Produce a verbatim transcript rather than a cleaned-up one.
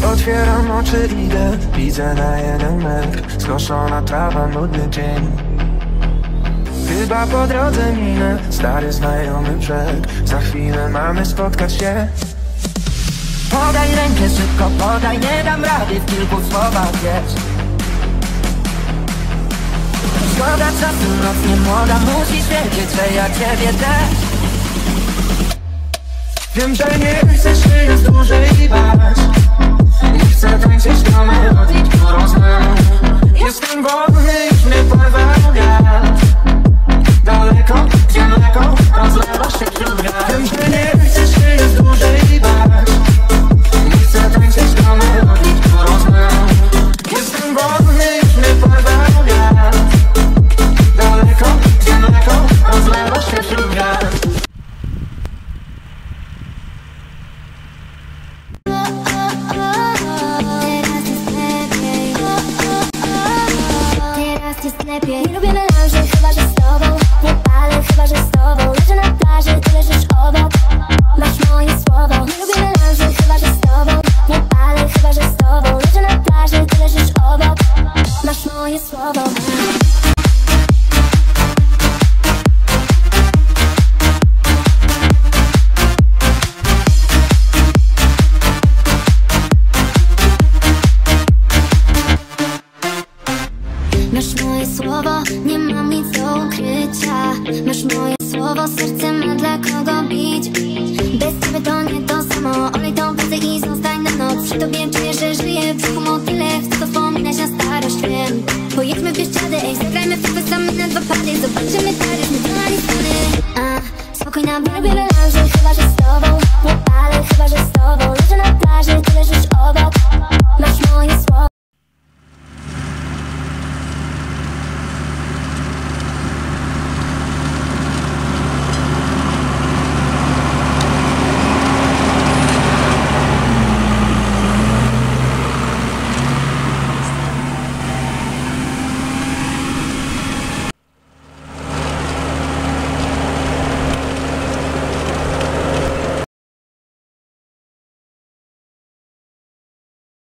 Otwieram oczy, idę, widzę na jeden metr skoszona trawa, nudny dzień. Chyba po drodze minę stary znajomy brzeg. Za chwilę mamy spotkać się. Podaj rękę szybko, podaj, nie dam rady w kilku słowach, wiesz. Szkoda czasu, noc nie młoda, musisz wiedzieć, że ja ciebie też. Wiem, że nie chcesz żyć dłużej i bać. Nie chcę tańczyć do melodii, którą znam. Jestem wolny, już mnie porwał wiatr. Daleko, daleko, rozlewa się wśród gwiazd. Wiem, że nie chcesz żyć dłużej i bać. Nie chcę tańczyć do melodii, którą znam. Jestem wolny, już mnie porwał wiatr. Daleko, daleko, rozlewa się wśród gwiazd. Lepiej. Nie lubię melanży, chyba że z tobą. Nie palę, chyba że z tobą. Leżę na plaży, ty leżysz obok. Masz moje słowo. Nie lubię melanży, chyba że z tobą. Nie palę, chyba że z tobą. Leżę na plaży, ty leżysz obok. Masz moje słowo. Masz moje słowo, nie mam nic do ukrycia. Masz moje słowo, serce ma dla kogo bić. Bez ciebie to nie to samo. Olej tą pracę i zostań na noc. Przy tobie czuję, że żyję w brzuchu motyle. Chcę to wspominać na starość, wiem. Pojedźmy w Bieszczady, ej, zagrajmy w tupę same na dwa pady. Zobaczymy taryf, nie była nic strony. A, spokojna, bo lubię melanży, chyba że